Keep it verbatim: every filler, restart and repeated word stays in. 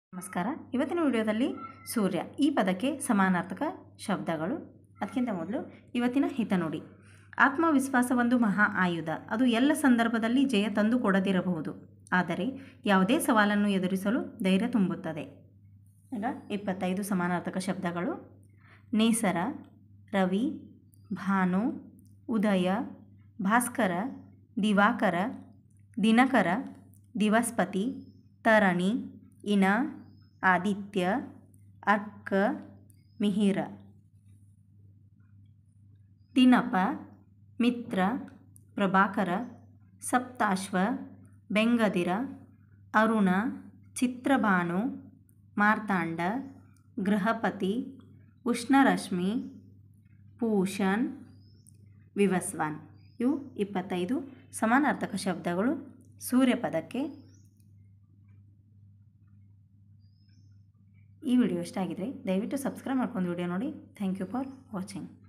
ನಮಸ್ಕಾರ. ಇವತ್ತಿನ ವಿಡಿಯೋದಲ್ಲಿ ಸೂರ್ಯ ಈ ಪದಕ್ಕೆ ಸಮಾನಾರ್ಥಕ ಶಬ್ದಗಳು. ಅದಕ್ಕಿಂತ ಮೊದಲು ಇವತ್ತಿನ ಹಿತನುಡಿ. ಆತ್ಮವಿಶ್ವಾಸ ಒಂದು ಮಹಾ ಆಯುಧ. ಅದು ಎಲ್ಲ ಸಂದರ್ಭದಲ್ಲಿ ಜಯ ತಂದು ಕೊಡದಿರಬಹುದು, ಆದರೆ ಯಾವುದೇ ಸವಾಲನ್ನು ಎದುರಿಸಲು ಧೈರ್ಯ ತುಂಬುತ್ತದೆ. ಈಗ ಇಪ್ಪತ್ತೈದು ಸಮಾನಾರ್ಥಕ ಶಬ್ದಗಳು. ನೇಸರ, ರವಿ, ಭಾನು, ಉದಯ, ಭಾಸ್ಕರ, ದಿವಾಕರ, ದಿನಕರ, ದಿವಸ್ಪತಿ, ತರಣಿ, ಇನ, ಆದಿತ್ಯ, ಅರ್ಕ, ಮಿಹಿರ. ದಿನಪ, ಮಿತ್ರ, ಪ್ರಭಾಕರ, ಸಪ್ತಾಶ್ವ, ಬೆಂಗದಿರ, ಅರುಣ, ಚಿತ್ರಭಾನು, ಮಾರ್ತಾಂಡ, ಗೃಹಪತಿ, ಉಷ್ಣರಶ್ಮಿ, ಪೂಷನ್, ವಿವಸ್ವಾನ್. ಇವು ಇಪ್ಪತ್ತೈದು ಸಮಾನಾರ್ಥಕ ಶಬ್ದಗಳು ಸೂರ್ಯಪದಕ್ಕೆ. ಈ ವಿಡಿಯೋ ಇಷ್ಟ ಆಗಿದ್ರೆ ದಯವಿಟ್ಟು ಸಬ್ಸ್ಕ್ರೈಬ್ ಮಾಡ್ಕೊಂಡು ವಿಡಿಯೋ ನೋಡಿ. Thank you for watching.